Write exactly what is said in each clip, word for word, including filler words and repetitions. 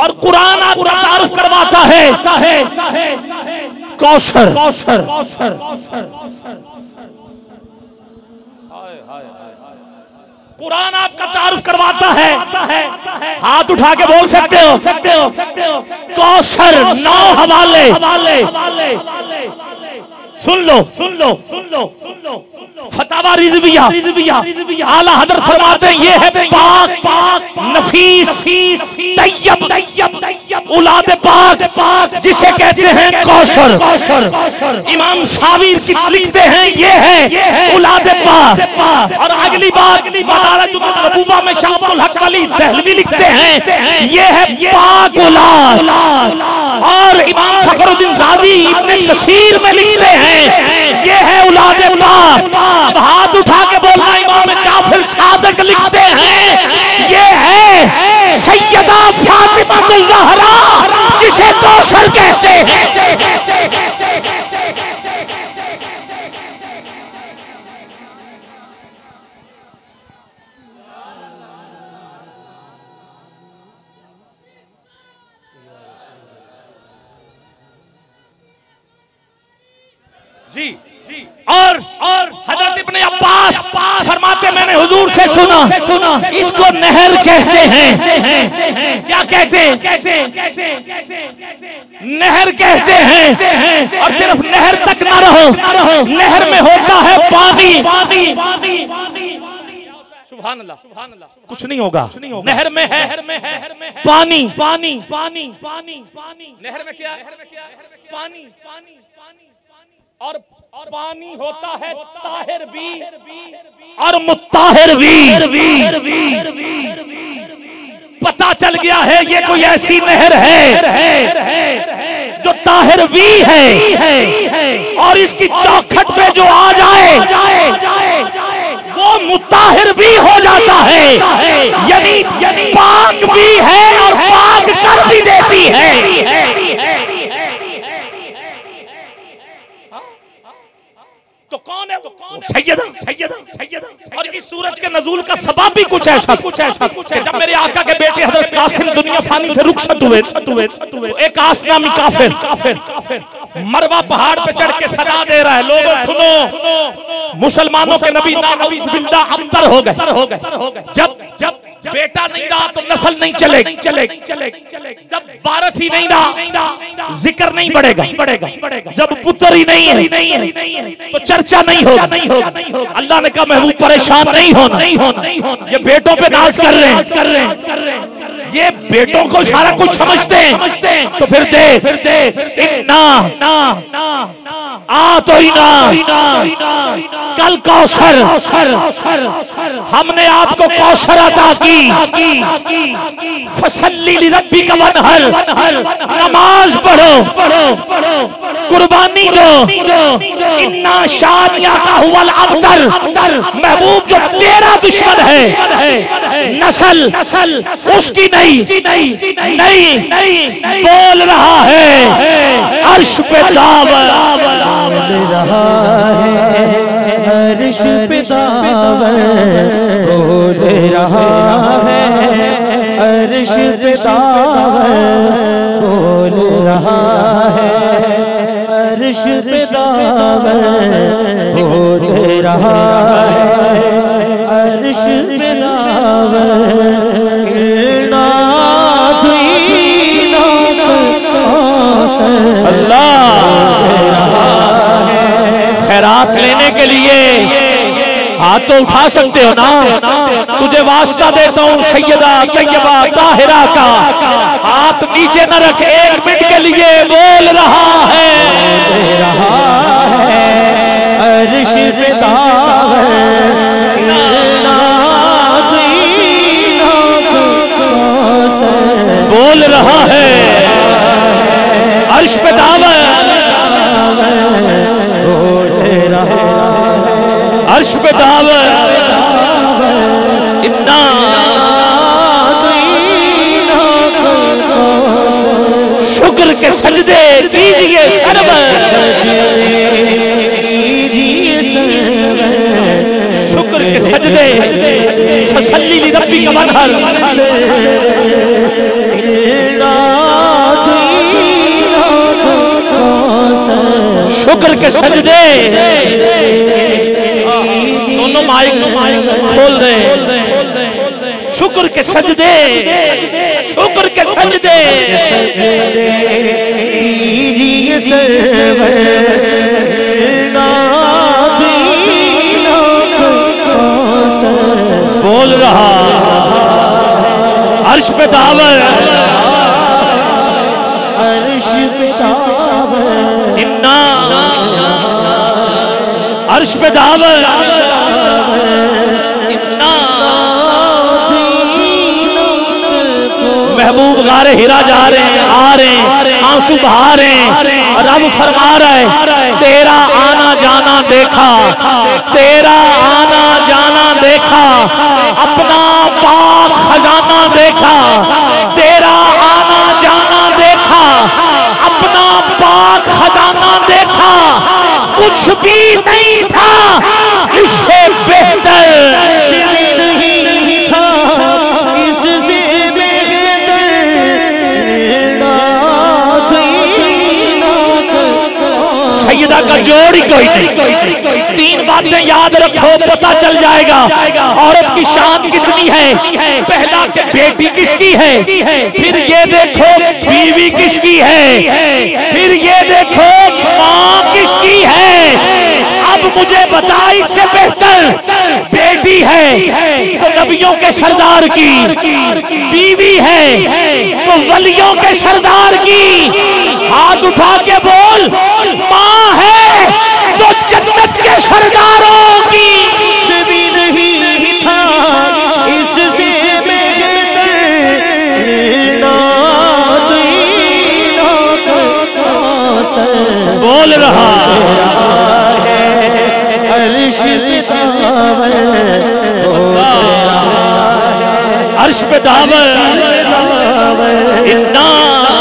اور قرآن آپ کا تعارف کرواتا ہے کوثر. قرآن آپ کا تعارف کرواتا ہے, ہاتھ اٹھا کے بول سکتے ہو کوثر. نو حوالے سن لو سن لو سن لو فتاوی رضویہ اعلیٰ حضرت فرماتے ہیں یہ ہے پاک نفیس طیب اولاد پاک جسے کہتے ہیں کوثر. امام ساوی لکھتے ہیں یہ ہے اولاد پاک. اور اگلی بات مدارج النبوہ میں شاہ عبد الحق علی دہلوی لکھتے ہیں یہ ہے پاک اولاد. اور امام فخر الدین رازی ابن کثیر میں لکھتے ہیں یہ ہے اولاد پاک. اب ہاتھ اٹھا کے بولنا امام جعفر صادق لکھتے ہیں یہ ہے سیدہ فاطمہ الزہرا جسے کوثر کہتے ہیں. جی اور اور حضرت ابن عباس فرماتے میں نے حضور سے سنا اس کو نہر کہتے ہیں. کیا کہتے ہیں؟ نہر کہتے ہیں. اور صرف نہر تک نہ رہو, نہر میں ہوتا ہے پانی. سبحان اللہ کچھ نہیں ہوگا. نہر میں ہے پانی. نہر میں کیا پانی. اور پانی ہوتا ہے طاہر بھی اور مطہر بھی. پتا چل گیا ہے یہ کوئی ایسی نہر ہے جو طاہر بھی ہے اور اس کی چوکھٹ پہ جو آ جائے وہ مطہر بھی ہو جاتا ہے. یعنی پاک بھی ہے اور پاک کر بھی دیتی ہے. تو کون ہے سیدہ سیدہ. اور اس سورت کے نزول کا سبب بھی کچھ ایسا کہ جب میرے آقا کے بیٹے حضرت قاسم دنیا فانی سے رخصت ہوئے ایک آس نامی کافر مروہ پہاڑ پہ چڑھ کے صدا دے رہا ہے لوگوں سنو مسلمانوں کے نبی نعوذ باللہ ابتر ہو گئے. جب جب بیٹا نہیں رہا تو نسل نہیں چلے جب وارث ہی نہیں رہا ذکر نہیں بڑھے گا جب پتر ہی نہیں ہے تو چرچا نہیں ہوگا. اللہ نے کہا محبوب پریشان نہیں ہونا, یہ بیٹوں پہ ناز کر رہے ہیں, یہ بیٹوں کو سارا کچھ سمجھتے ہیں تو پھر دے آ تو ہی نا کل کوثر ہم نے آپ کو کوثر عطا کی. فصلی لربک وانحر نماز پڑھو قربانی دو. انا شانئک ھو الابتر محبوب جو تیرا دشمن ہے نسل اس کی نہیں بول رہا ہے عرش پہ دعوت عرش پہ دعوت بول رہا ہے عرش پہ دعوت بول رہا ہے عرش پہ دعوت بول رہا ہے عرش پہ دعوت اللہ خیرات لینے کے لیے ہاتھ تو اٹھا سکتے ہو نا. تجھے واسطہ دیتا ہوں سیدہ طیبہ طاہرہ کا ہاتھ نیچے نہ رکھ ایک منٹ کے لیے بول رہا ہے عرش پہ بول رہا ہے عرش پہ دعوت عرش پہ دعوت. اتنا شکر کے سجدے کیجئے شکر کے سجدے فصلی لربک وانحر شکر کے سجدے دونوں مائک کھول دیں شکر کے سجدے شکر کے سجدے دیجئے سرور بول رہا عرش پہ دعوت عرش پہ دعوت امنا عرش پہ دعوت امنا محبوب غار ہیرا جا رہے ہیں آ رہے ہیں آنسو بہا رہے ہیں رب فرما رہا ہے تیرا آنا جانا دیکھا تیرا آنا جانا دیکھا اپنا پاک خزانہ دیکھا تیرا آنا جانا دیکھا اپنا پاک خزانہ دیکھا کچھ بھی نہیں تھا اس سے بہتر نہیں تھا اس سے سیدہ کا جوڑ ہی کوئی نہیں تین باتیں یاد رکھو پتہ چل جائے گا عورت کی شان کتنی ہے پہلا کہ بیٹی کس کی ہے پھر یہ دیکھو بیوی کس کی ہے پھر یہ دیکھو ماں کس کی ہے اب مجھے بتا اس سے بہتر بیٹی ہے تو نبیوں کے سردار کی بیوی ہے تو ولیوں کے سردار کی ہاتھ اٹھا کے بول ماں ہے تو جنت کے سرداروں کی کچھ بھی نہیں تھا اس سے بول رہا عرش پہ دعوت عرش پہ دعوت اتنا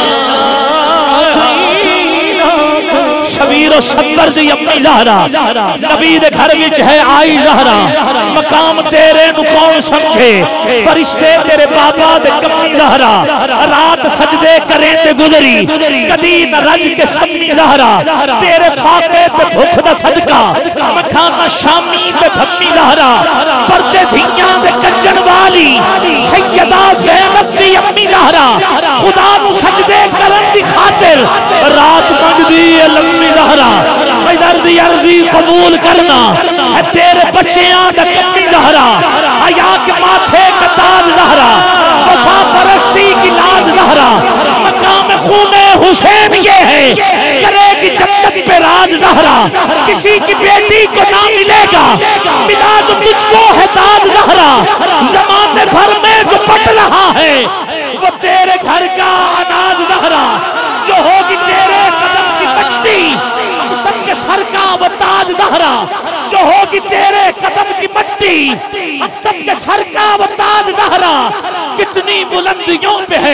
شبیر و شبر دی اپنی زہرہ نبی دے گھر وچ ہے آئی زہرہ مقام تیرے نو کون سمجھے فرشتے تیرے بابا دے کمی زہرہ رات سجدے کریں تے گزری کدی نہ رج کے سمی زہرہ تیرے فاقے تے بھوک دا صدقہ مکھانا شامی تے بھمی زہرہ پردے دھیاں دے کچن والی سیدہ زینب دی اپنی زہرہ خدا نو سجدے کرن دی خاطر رات منگ دی لمبی زہرہ ادھر دی عرضی قبول کرنا ہے تیرے بچیاں دا کمی زہرہ حیا کے ماتھے کا تاج زہرہ وفا پرستی کی لاج زہرہ مقام خون حسین یہ ہے کرے گی جنت پہ راج زہرہ کسی کی بیٹی کو نہ ملے گا ملا تو تجھ کو ہے تاج زہرہ زمانے بھر میں جو پٹ رہا ہے وہ تیرے گھر کا اناج زہرہ جو ہوگی تیرے قدم کی مٹی ہم سب کے سر کا وہ تاج زہرہ جو ہوگی تیرے قدم کی مٹی ہم سب کے سر کا وہ تاج زہرہ کتنی بلندیوں پہ ہے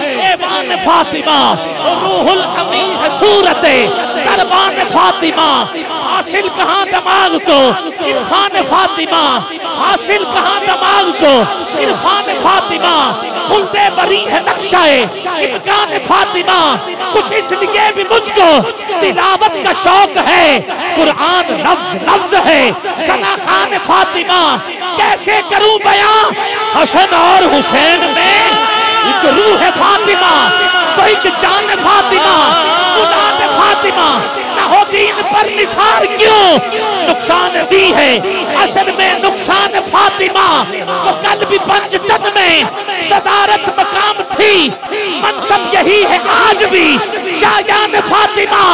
ایوان فاطمہ روح الامین ہے صورت دربان فاطمہ حاصل کہاں دماغ کو عرفان فاطمہ حاصل کہاں دماغ کو عرفان فاطمہ خلدے بری ہے نقشہ امکان فاطمہ کچھ اس لیے بھی مجھ کو تلاوت کا شوق ہے قرآن لفظ لفظ ہے ثنا خان فاطمہ کیسے کروں بیان حسن اور حسین میں ایک روح فاطمہ تو ایک جان فاطمہ اولاد فاطمہ نہ ہو دین پر نثار کیوں نقصان دی ہے اصل میں نقصان فاطمہ تو کل بھی پنج تن میں صدارت مقام تھی منصب یہی ہے آج بھی شایان فاطمہ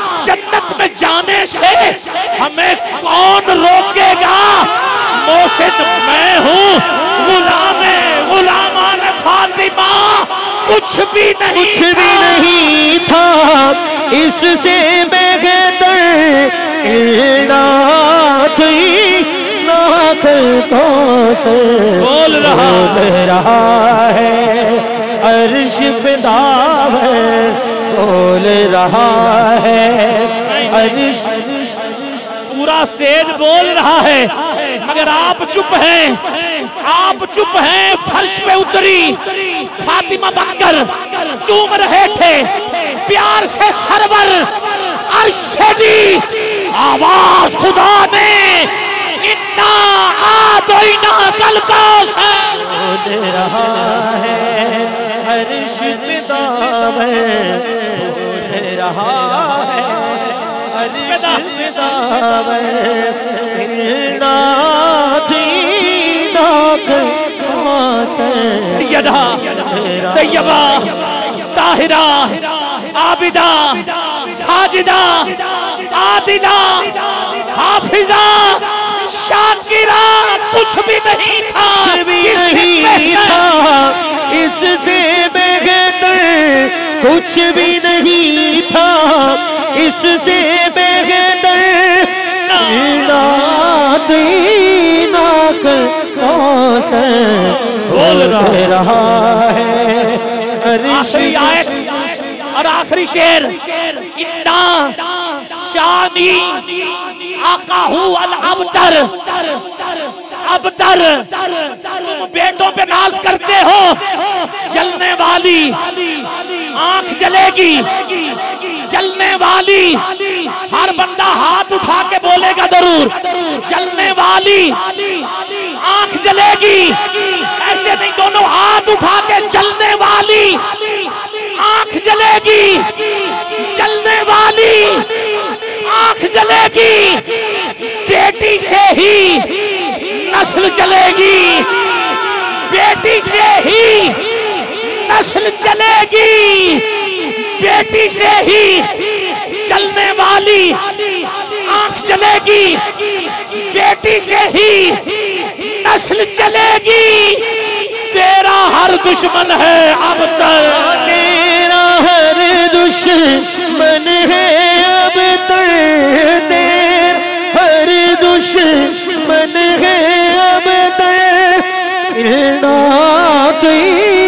جنت میں جانے سے ہمیں کون روکے گا موشد میں ہوں غلام غلامان فاطمہ کچھ بھی نہیں کچھ بھی نہیں تھا اس سے بہتر عنایت ناک کوثر بول رہا رہا ہے عرش پہ دعوت بول رہا ہے عرش پورا سٹیج بول رہا ہے مگر آپ چپ ہیں آپ چپ ہیں فرش پہ اتری فاطمہ بن کر چوم رہے تھے پیار سے سرور عرش سے دی آواز خدا نے انا اعطیناک الکوثر دے رہا ہے عرش پہ دامن دے رہا ہے عرش پہ دامن انا اعطیناک الکوثر سیدہ طیبہ طاہرہ عابدہ ساجدہ عادلہ حافظہ شاکرہ کچھ بھی نہیں تھا کچھ بھی نہیں تھا اس سے بہتر کچھ بھی نہیں تھا اس سے بہتر اعطیناک الکوثر بول رہا ہے آخری آیت اور آخری شعر انا شانی آقاہو الابتر ابتر تم بیٹوں پہ ناز کرتے ہو جلنے والی آنکھ جلے گی جلنے والی ہر بندہ ہاتھ اٹھا کے بولے گا ضرور جلنے والی آنکھ جلے گی ایسے نہیں دونوں ہاتھ اٹھا کے جلنے والی آنکھ جلے گی جلنے والی آنکھ جلے گی بیٹی سے ہی نسل چلے گی بیٹی سے ہی نسل چلے گی بیٹی سے ہی چلنے والی آنکھ چلے گی بیٹی سے ہی نسل چلے گی تیرا ہر دشمن ہے ابتر تیرا ہر دشمن ہے ابتر تیرا ہر دشمن ہے ابتر اعطیناک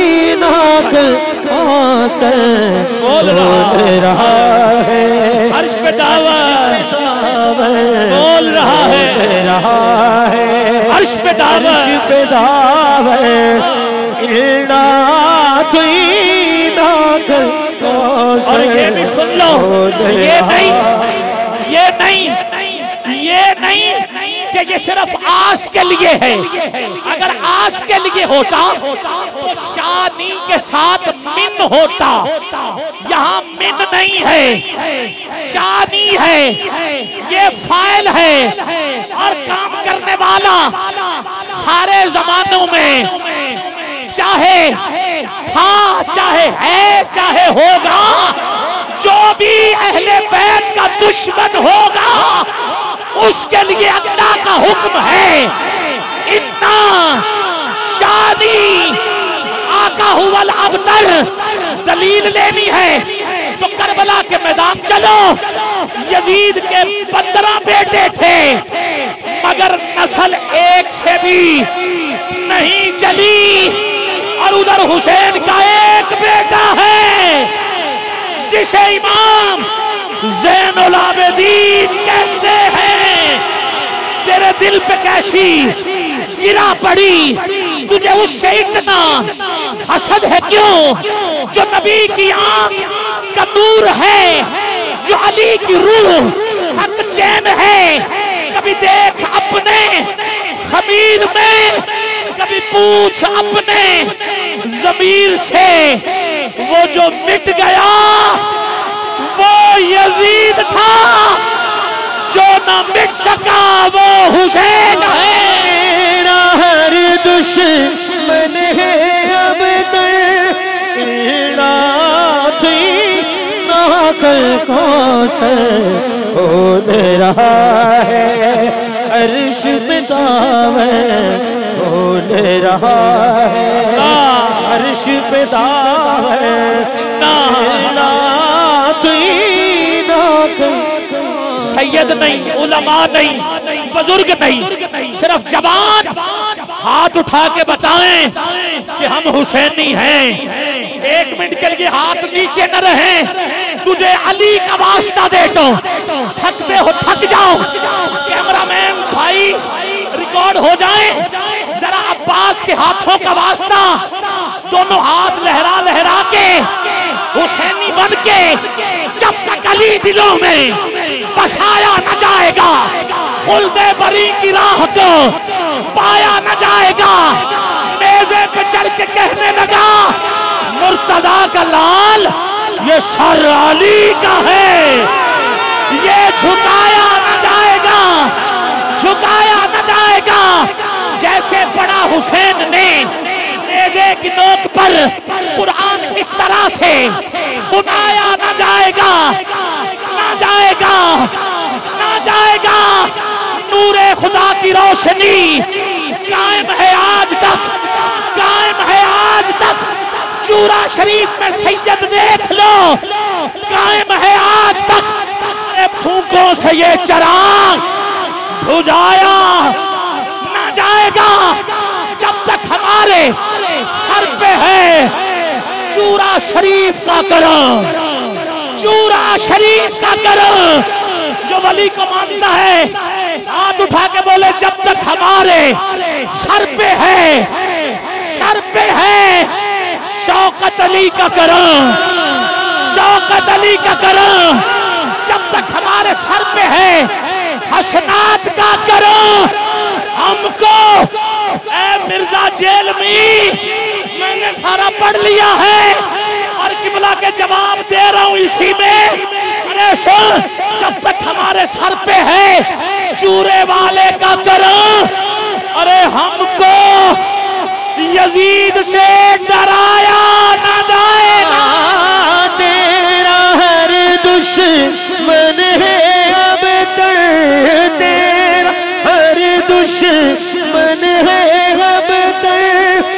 الکوثر بول رہا ہے عرش پہ دعوت بول رہا ہے رہا ہے عرش پہ دعوت عرش پہ دعوت اعطیناک الکوثر اور یہ بھی سن لو یہ نہیں یہ نہیں یہ نہیں کہ یہ صرف آس کے لیے ہے اگر آس کے لیے ہوتا تو شانی کے ساتھ من ہوتا یہاں من نہیں ہے شانی ہے یہ فائل ہے اور کام کرنے والا سارے زمانوں میں چاہے تھا چاہے ہے چاہے ہوگا جو بھی اہل بیت کا دشمن ہوگا اس کے لیے اللہ کا حکم ہے اتنا شانی آقا ہوا الابتر دلیل لینی ہے تو کربلا کے میدان چلو یزید کے پندرہ بیٹے تھے مگر نسل ایک سے بھی نہیں چلی اور ادھر حسین کا ایک بیٹا ہے جسے امام زین العابدین کہتے ہیں تیرے دل پہ کیسی گرا پڑی تجھے اس سے اتنا حسد ہے کیوں جو نبی کی آنکھ کا نور ہے جو علی کی روح حق چین ہے کبھی دیکھ اپنے خمیر میں کبھی پوچھ اپنے ضمیر سے وہ جو مٹ گیا وہ یزید تھا جو نہ مٹ سکا وہ حسین ہے تیرا ہر دشمن ہے ابتر اعطیناک الکوثر بول رہا ہے عرش پہ دعوت بول رہا ہے عرش پہ دعوت سید نہیں علماء نہیں بزرگ نہیں صرف جوان ہاتھ اٹھا کے بتائیں کہ ہم حسینی ہیں ایک منٹ کے لیے ہاتھ نیچے نہ رہیں تجھے علی کا واسطہ دے تو تھکتے ہو تھک جاؤ کیمرہ مین بھائی ریکارڈ ہو جائیں ذرا عباس کے ہاتھوں کا واسطہ دونوں ہاتھ لہرا لہرا کے حسینی بن کے جب تک علی دلوں میں بسایا نہ جائے گا خلد بری کی راہ کو پایا نہ جائے گا. میزے پہ چڑھ کے کہنے لگا مرتضیٰ کا لال یہ سر علی کا ہے, یہ جھکایا نہ جائے گا, جھکایا نہ جائے گا. جیسے بڑا حسین نے نیزے کی نوک پر قرآن اس طرح سے سنایا نہ جائے گا, نہ جائے گا, نہ جائے گا. نور خدا کی روشنی قائم ہے آج تک, قائم ہے آج تک. چورا شریف میں سید دیکھ لو, قائم ہے آج تک. پھونکوں سے یہ چراغ بجھایا نہ جائے گا جب تک ہمارے سر پہ ہے چورا شریف کا کرم, چورا شریف کا کرم. جو ولی کو مانتا ہے ہاتھ اٹھا کے بولے جب تک ہمارے سر پہ ہے, سر پہ ہے شوکت علی کا کرم, شوکت علی کا کرم. جب تک ہمارے سر پہ ہے حسنات کا کرم. ہم کو اے مرزا جیل میں میں نے سارا پڑھ لیا ہے اور قبلہ کے جواب دے رہا ہوں اسی میں. ارے سن, جب تک ہمارے سر پہ ہے چورے والے کا کرم. ارے ہم کو یزید سے ڈرایا نہ جائے گا. تیرا ہر دشمن ہے اب تک, تیرا ہر دشمن ہے اب تک.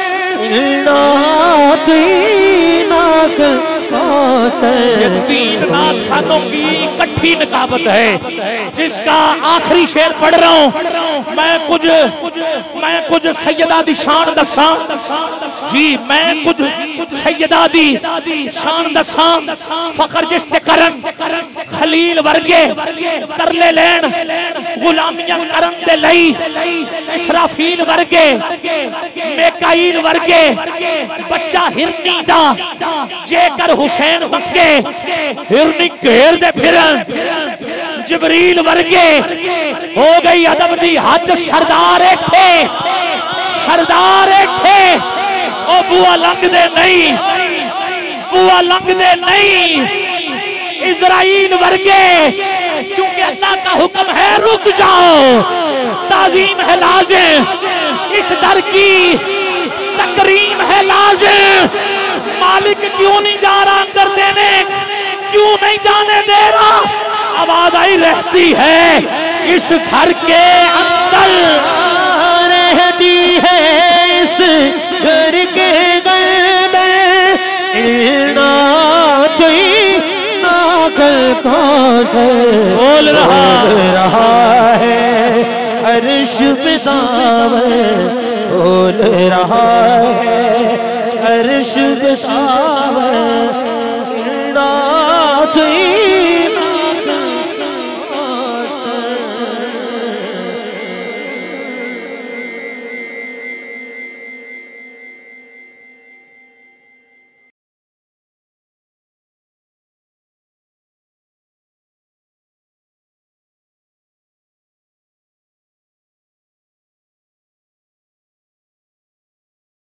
یہ تین نات خانوں کی کٹھی نکابت ہے جس کا آخری شعر پڑھ رہا ہوں. میں کچھ میں کچھ سیدہ دی شان دساں, جی میں کچھ سیدہ دی شان دساں. فخر جس تے کرن خلیل ورگے ترلے لین, غلامیاں کرن دے لئی اسرافیل ورگے, میکائیل ورگے بچہ ہرنی دا جے کر حسین منگے ہرنی گھیر دے پھرن. جبریل ورگے ہو گئی ادب دی حد. سردار اٹھے, سردار اٹھے, او بوا لنگ دے نہیں, بوا لنگ دے نہیں. اسرائیل ورگے کیونکہ اللہ کا حکم ہے رک جاؤ, تعظیم ہے لازم, اس در کی تکریم ہے لازم. مالک کیوں نہیں جا رہا اندر دینے, کیوں نہیں جانے دے رہا؟ آواز آئی رہتی ہے اس گھر کے اندر, رہتی ہے اس گھر کے اندر. نعت ناقل کوثر بول رہا ہے عرش پہ ساور, بول رہا ہے عرش پہ ساور. نعت